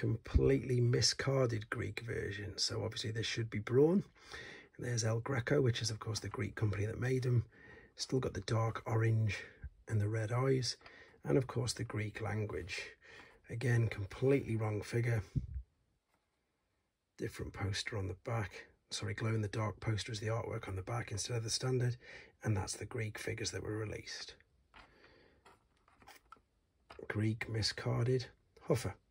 completely miscarded Greek version. So obviously this should be Brawn. And there's El Greco, which is of course the Greek company that made them. Still got the dark orange and the red eyes, and of course the Greek language. Again, completely wrong figure. Different poster on the back. Sorry, glow in the dark poster is the artwork on the back instead of the standard, and that's the Greek figures that were released. Greek miscarded huffer.